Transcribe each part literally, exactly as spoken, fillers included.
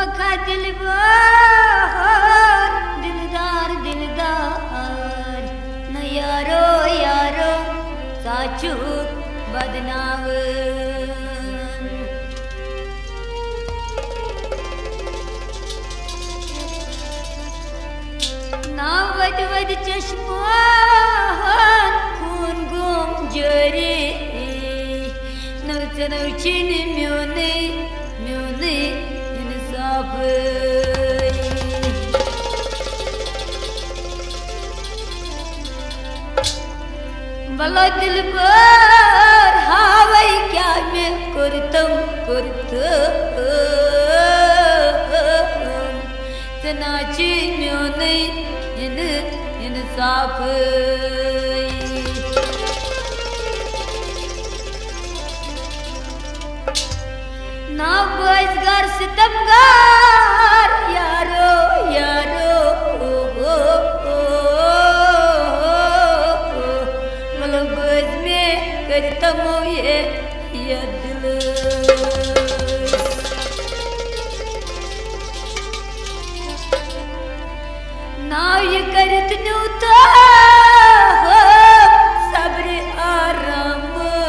का दिलबर दिलदार दिलदार न यारो यारो साचू बदनावन ना वद वद चश्मान खून गुम जरी नवच नवचिन म्योने म्योने इंसाफ भला दिल पर हावई क्या मैं करतम करतम सनाची म्योने इन इंसाफ ना बजगर सितमगार यारो यारो ओ हो मतलब बज में करता मो ये ये दिल ना ये करत नूता सब्र आराम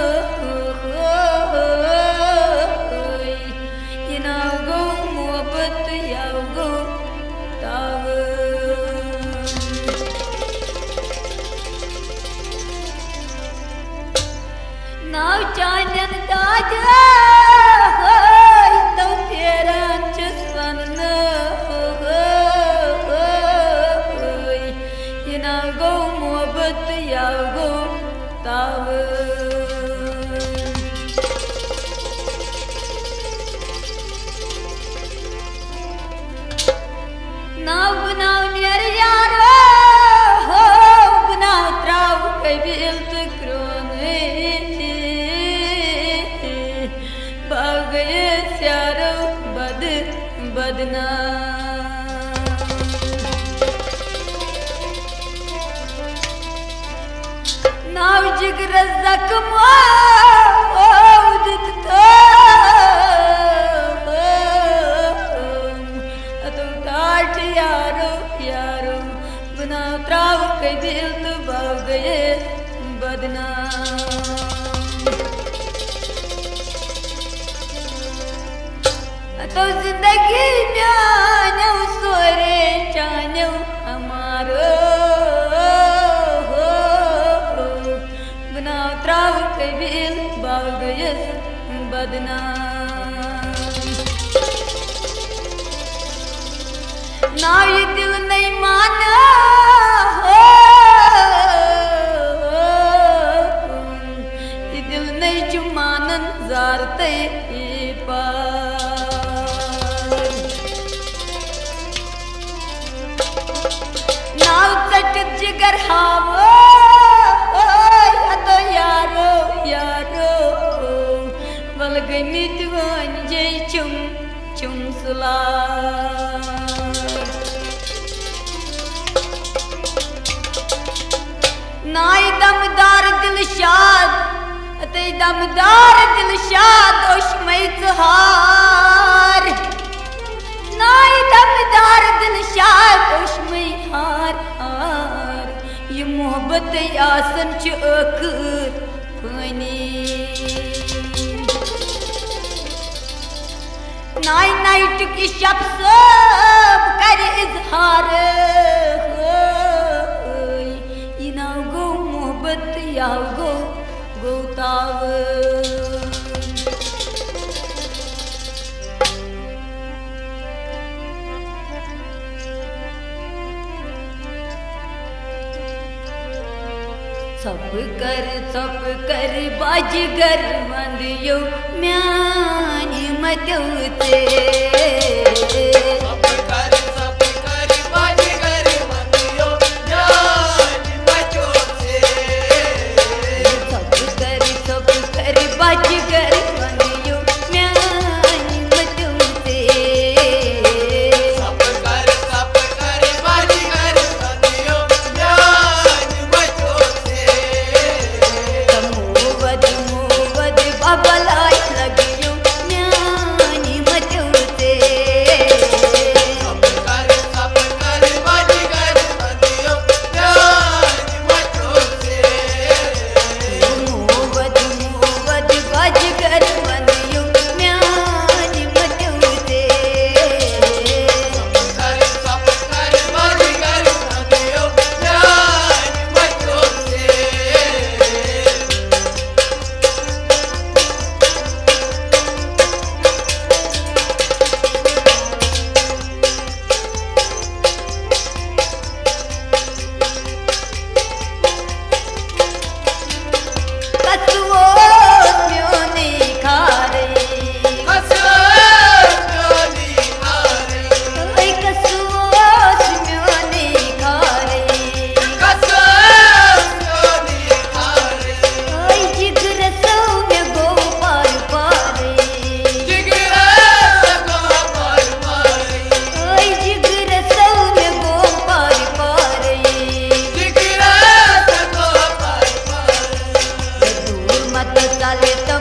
नाव चांदन दादा तो तेरा चस्वन ये ना गो मोहब्बत या गो ताव नाव बनाव नियर यारो हो बनाव त्राव कबिल तक्रोने बागये स्यारो बद बदना नाव जिगर जख्मो उदित तो तुम टाट यारो यारो बना त्राव के दिल तो बागये बदना तो जिंदगी न्यानो सोरे चानो हमारो बना त्राव के बिल बागयस बदना ना ये दिल नहीं माना ये दिल नहीं चुमानन जारते पा जिगर हावो तो यारो यारो वलगनी तुवन जे चुम चुम सुला नाई दमदार दिल शाद ते दमदार दिल शाद ओशमई हार नाई दमदार दिल शाद ओशमई हार हार ये मोहब्बत आसन च अखर फनी नाई नाई टुकी शब सब कर इजहार ये ना गो मोहब्बत या गो गोताव सब कर सब कर बाजगर वंदियो म्यानी मतउते सब कर सब कर बाजगर वंदियो म्यानी मतउते सब कर सब कर बाजगर वंदियो म्यानी मतउते सब कर सब कर बाजगर वंदियो म्यानी मतउते मोवद मोवद बाबलाई लगियो म्यानी मतउते डाले तो